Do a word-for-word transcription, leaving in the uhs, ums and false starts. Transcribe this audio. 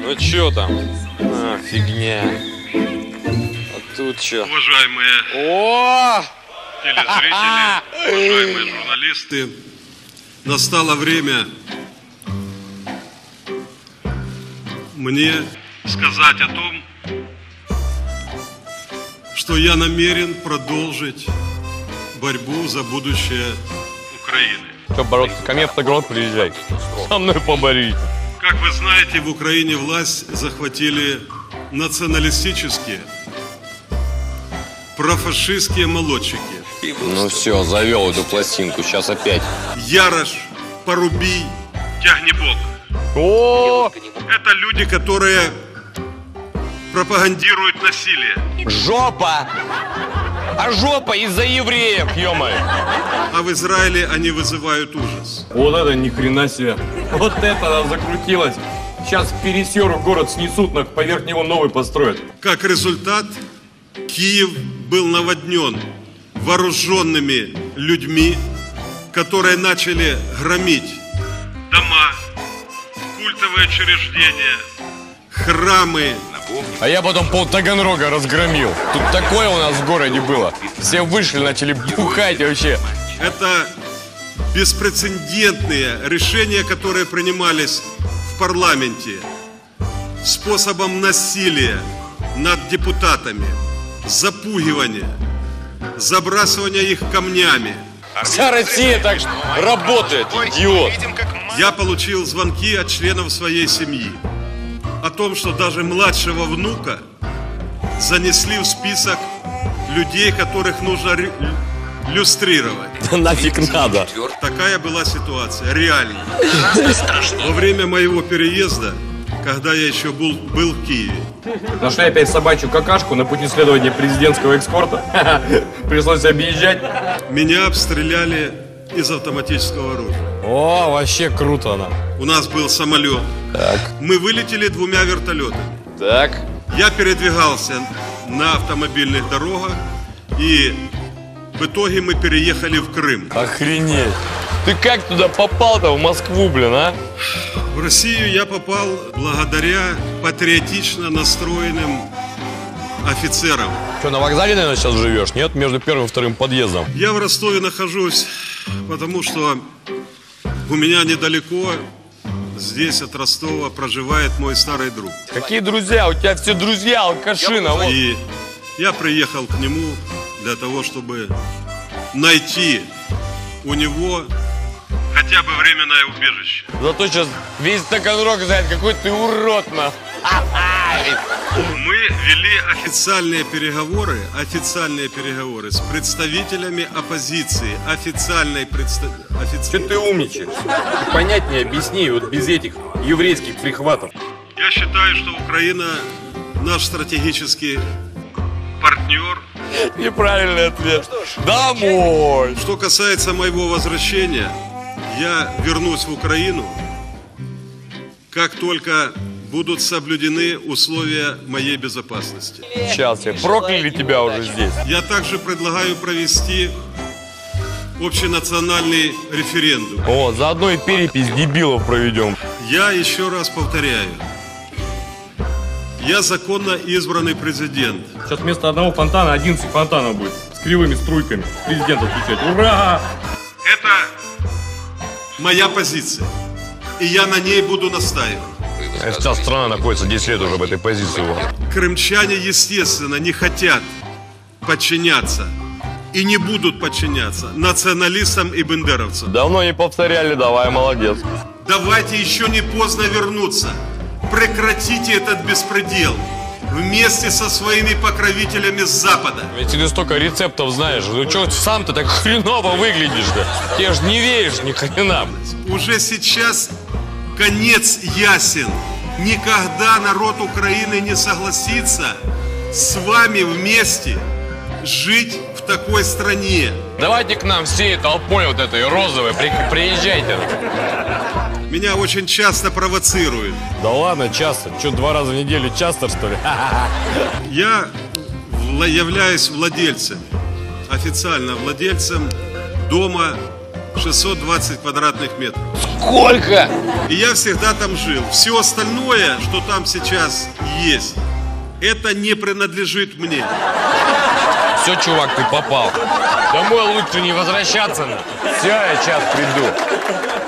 Ну чё там? А, фигня. А тут чё? Уважаемые О! телезрители, уважаемые журналисты, настало время мне сказать о том, что я намерен продолжить борьбу за будущее Украины. Что бороться? Ко мне в Тагрот приезжай. Со мной поборись. Как вы знаете, в Украине власть захватили националистические, профашистские молодчики. Ну все, завел эту пластинку. Сейчас опять. Ярош, Порубий, Тягнебок. О! Это люди, которые пропагандируют насилие. Жопа! А жопа из-за евреев, ё-моё! А в Израиле они вызывают ужас. Вот это ни хрена себе. Вот это она закрутилась. Сейчас пересер город снесут, но поверх него новый построят. Как результат, Киев был наводнен вооруженными людьми, которые начали громить дома, культовые учреждения, храмы. А я потом пол Таганрога разгромил. Тут такое у нас в городе было. Все вышли, начали бухать вообще. Это беспрецедентные решения, которые принимались в парламенте способом насилия над депутатами, запугивания, забрасывания их камнями. Вся Россия так работает, идиот. Я получил звонки от членов своей семьи о том, что даже младшего внука занесли в список людей, которых нужно люстрировать. Да нафиг надо. Такая была ситуация, реально. Во время моего переезда, когда я еще был, был в Киеве, нашли опять собачью какашку на пути следования президентского экскорта. Пришлось объезжать. Меня обстреляли из автоматического оружия. О, вообще круто она. У нас был самолет. Так. Мы вылетели двумя вертолетами. Так. Я передвигался на автомобильных дорогах, и в итоге мы переехали в Крым. Охренеть. Ты как туда попал-то, в Москву, блин, а? В Россию я попал благодаря патриотично настроенным офицерам. Что, на вокзале, наверное, сейчас живешь? Нет? Между первым и вторым подъездом. Я в Ростове нахожусь, потому что у меня недалеко, здесь от Ростова, проживает мой старый друг. Какие друзья? У тебя все друзья, алкашина. Вот. И я приехал к нему для того, чтобы найти у него хотя бы временное убежище. Зато сейчас весь Таганрог знает, какой ты урод, на. Мы вели официальные переговоры, официальные переговоры с представителями оппозиции, официальной представителей. Что ты умничаешь? Ты понятнее объясни, вот без этих еврейских прихватов. Я считаю, что Украина наш стратегический партнер. Неправильный ответ. Домой. Что касается моего возвращения, я вернусь в Украину, как только будут соблюдены условия моей безопасности. Сейчас я прокляли тебя уже здесь. Я также предлагаю провести общенациональный референдум. О, заодно и перепись дебилов проведем. Я еще раз повторяю. Я законно избранный президент. Сейчас вместо одного фонтана одиннадцать фонтанов будет. С кривыми струйками. Президент отвечает. Ура! Это моя позиция. И я на ней буду настаивать. Сейчас страна находится десять лет уже в этой позиции. Крымчане, естественно, не хотят подчиняться и не будут подчиняться националистам и бендеровцам. Давно не повторяли, давай, молодец. Давайте еще не поздно вернуться. Прекратите этот беспредел вместе со своими покровителями с Запада. Ведь ты столько рецептов знаешь. Ну что сам ты так хреново выглядишь-то? Ты ж не веришь ни хрена. Уже сейчас конец ясен. Никогда народ Украины не согласится с вами вместе жить в такой стране. Давайте к нам всей толпой вот этой розовой при, приезжайте. Меня очень часто провоцируют. Да ладно, часто. Что, два раза в неделю часто, что ли? Я являюсь владельцем, официально владельцем дома шестьсот двадцать квадратных метров. Сколько? И я всегда там жил. Все остальное, что там сейчас есть, это не принадлежит мне. Все, чувак, ты попал. Домой лучше не возвращаться. Все, я сейчас приду.